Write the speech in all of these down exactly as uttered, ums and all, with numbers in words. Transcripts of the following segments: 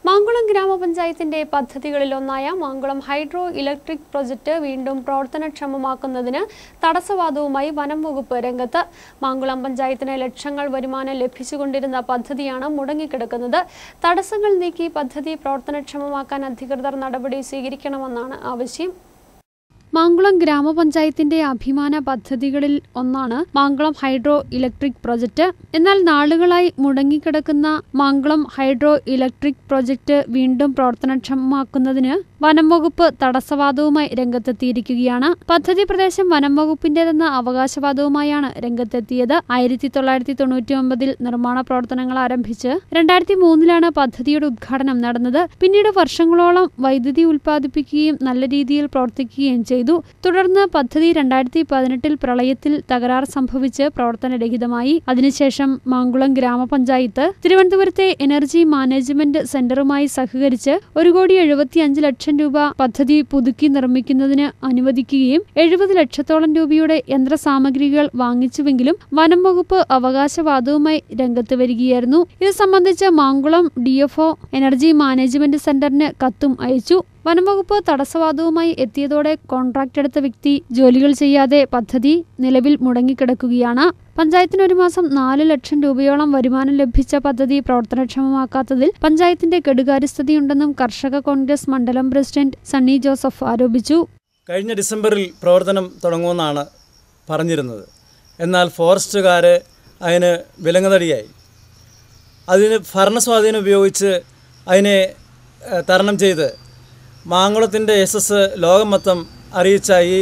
മാങ്കുളം ഗ്രാമപഞ്ചായത്തിന്റെ പദ്ധതികളിലൊന്നായ Mankulam hydro electric project വീണ്ടും പ്രവർത്തനക്ഷമമാക്കുന്നതിന് തടസ്സവാദവുമായി വനം വകുപ്പ് രംഗത്ത്. മാങ്കുളം പഞ്ചായത്തിന് ലക്ഷങ്ങൾ വരുമാനം ലഭിച്ചുകൊണ്ടിരുന്ന പദ്ധതിയാണ് മുടങ്ങിക്കിടക്കുന്നത്. തടസ്സങ്ങൾ നീക്കി പദ്ധതി പ്രവർത്തനക്ഷമമാക്കാൻ അധികൃതർ നടപടി സ്വീകരിക്കണമെന്നാണ് ആവശ്യം. മാങ്കുളം ഗ്രാമപഞ്ചായത്തിന്റെ അഭിമാന പദ്ധതികളിൽ ഒന്നാണ് മാങ്കുളം ഹൈഡ്രോ ഇലക്ട്രിക് പ്രൊജക്ട്. എന്നാൽ നാളുകളായി മുടങ്ങിക്കിടക്കുന്ന മാങ്കുളം ഹൈഡ്രോ ഇലക്ട്രിക് പ്രൊജക്ട് വീണ്ടും പ്രവർത്തനക്ഷമമാക്കുന്നതിന് വനം വകുപ്പ് തടസ്സവാദവുമായി രംഗത്തെത്തിയിരിക്കുകയാണ്. പദ്ധതി പ്രദേശം വനം വകുപ്പിന്റേതെന്ന അവകാശവാദവുമായാണ് രംഗത്തെത്തിയത്. ആയിരത്തി തൊള്ളായിരത്തി തൊണ്ണൂറ്റി ഒമ്പതിൽ നിർമ്മാണ പ്രവർത്തനങ്ങൾ ആരംഭിച്ച് രണ്ടായിരത്തി മൂന്നിലാണ് പദ്ധതിയുടെ ഉദ്ഘാടനം നടന്നത്. പിന്നീട് വർഷങ്ങളോളം വൈദ്യുതി ഉൽപ്പാദിപ്പിക്കുകയും നല്ല രീതിയിൽ പ്രവർത്തിക്കുകയും ചെയ്തു. തുടർന്ന് പദ്ധതി രണ്ടായിരത്തി പതിനെട്ടിൽ പ്രളയത്തിൽ തകരാർ സംഭവിച്ച് പ്രവർത്തനരഹിതമായി. അതിനുശേഷം മാങ്കുളം ഗ്രാമപഞ്ചായത്ത് തിരുവനന്തപുരത്തെ എനർജി മാനേജ്മെന്റ് സെന്ററുമായി സഹകരിച്ച് ഒരു കോടി എഴുപത്തി അഞ്ച് ലക്ഷം രൂപ പദ്ധതി പുതുക്കി നിർമ്മിക്കുന്നതിന് അനുവദിക്കുകയും എഴുപത് ലക്ഷത്തോളം രൂപയുടെ യന്ത്രസാമഗ്രികൾ വാങ്ങിച്ചുവെങ്കിലും വനം വകുപ്പ് അവകാശവാദവുമായി രംഗത്ത് വരികയായിരുന്നു. ഇത് സംബന്ധിച്ച് Mankulam D F O energy management സെന്ററിന് കത്തും അയച്ചു. വനംവകുപ്പ് തടസ്സവാദവുമായി എത്തിയതോടെ കോൺട്രാക്ട് എടുത്ത വ്യക്തി ജോലികൾ ചെയ്യാതെ പദ്ധതി നിലവിൽ മുടങ്ങിക്കിടക്കുകയാണ്. പഞ്ചായത്തിന് ഒരു മാസം നാല് ലക്ഷം രൂപയോളം വരുമാനം ലഭിച്ച പദ്ധതി പ്രവർത്തനക്ഷമമാക്കാത്തതിൽ പഞ്ചായത്തിന്റെ കെടുകാര്യസ്ഥതയുണ്ടെന്നും കർഷക കോൺഗ്രസ് മണ്ഡലം പ്രസിഡന്റ് സണ്ണി ജോസഫ് ആരോപിച്ചു. കഴിഞ്ഞ ഡിസംബറിൽ പ്രവർത്തനം തുടങ്ങുമെന്നാണ് പറഞ്ഞിരുന്നത്. എന്നാൽ ഫോറസ്റ്റുകാർ അതിന് വിലങ്ങുതടിയായി. അതിന് ഭരണസ്വാധീനം ഉപയോഗിച്ച് അതിനെ തരണം ചെയ്ത് മാങ്കുളത്തിൻ്റെ യശസ് ലോകം മൊത്തം അറിയിച്ച ഈ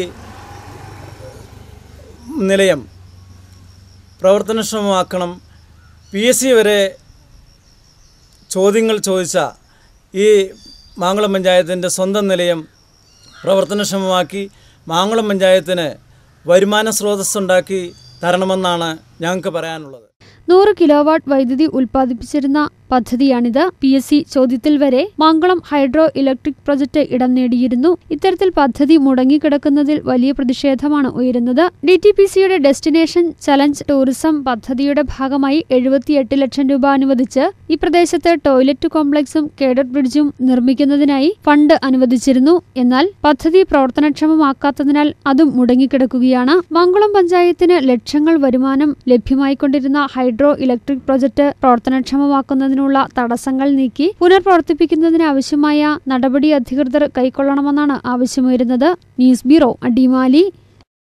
നിലയം പ്രവർത്തനക്ഷമമാക്കണം. പി എസ് സി വരെ ചോദ്യങ്ങൾ ചോദിച്ച ഈ മാങ്കുളം പഞ്ചായത്തിൻ്റെ സ്വന്തം നിലയം പ്രവർത്തനക്ഷമമാക്കി മാങ്കുളം പഞ്ചായത്തിന് വരുമാന സ്രോതസ്സുണ്ടാക്കി തരണമെന്നാണ് ഞങ്ങൾക്ക് പറയാനുള്ളത്. നൂറ് കിലോവാട്ട് വൈദ്യുതി ഉൽപ്പാദിപ്പിച്ചിരുന്ന പദ്ധതിയാണിത്. പി എസ് സി ചോദ്യത്തിൽ വരെ മാങ്കുളം ഹൈഡ്രോ ഇലക്ട്രിക് പ്രൊജക്ട് ഇടം നേടിയിരുന്നു. ഇത്തരത്തിൽ പദ്ധതി മുടങ്ങിക്കിടക്കുന്നതിൽ വലിയ പ്രതിഷേധമാണ് ഉയരുന്നത്. ഡി ടി പി സിയുടെ ഡെസ്റ്റിനേഷൻ ചലഞ്ച് ടൂറിസം പദ്ധതിയുടെ ഭാഗമായി എഴുപത്തിയെട്ട് ലക്ഷം രൂപ അനുവദിച്ച് ഈ പ്രദേശത്ത് ടോയ്ലറ്റ് കോംപ്ലക്സും കേഡറ്റ് ബ്രിഡ്ജും നിർമ്മിക്കുന്നതിനായി ഫണ്ട് അനുവദിച്ചിരുന്നു. എന്നാൽ പദ്ധതി പ്രവർത്തനക്ഷമമാക്കാത്തതിനാൽ അതും മുടങ്ങിക്കിടക്കുകയാണ്. മാങ്കുളം പഞ്ചായത്തിന് ലക്ഷങ്ങൾ വരുമാനം ലഭ്യമായിക്കൊണ്ടിരുന്ന ഹൈഡ്രോ ഇലക്ട്രിക് പ്രൊജക്ട് പ്രവർത്തനക്ഷമമാക്കുന്നതിനുള്ള തടസ്സങ്ങൾ നീക്കി പുനർപ്രവർത്തിപ്പിക്കുന്നതിന് ആവശ്യമായ നടപടി അധികൃതർ കൈക്കൊള്ളണമെന്നാണ് ആവശ്യമുയരുന്നത്. News bureau, Adimali.